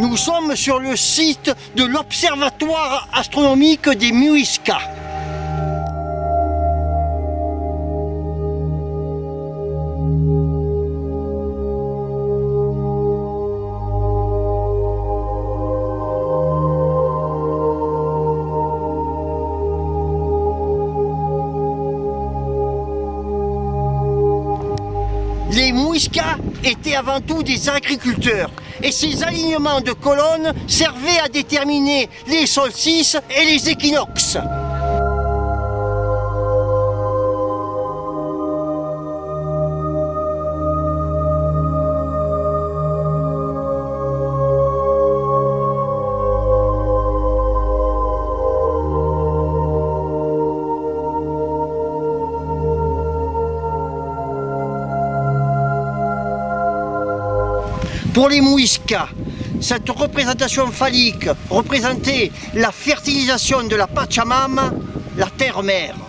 Nous sommes sur le site de l'Observatoire astronomique des Muiscas. Les Muiscas étaient avant tout des agriculteurs et ces alignements de colonnes servaient à déterminer les solstices et les équinoxes. Pour les Muiscas, cette représentation phallique représentait la fertilisation de la Pachamama, la terre-mère.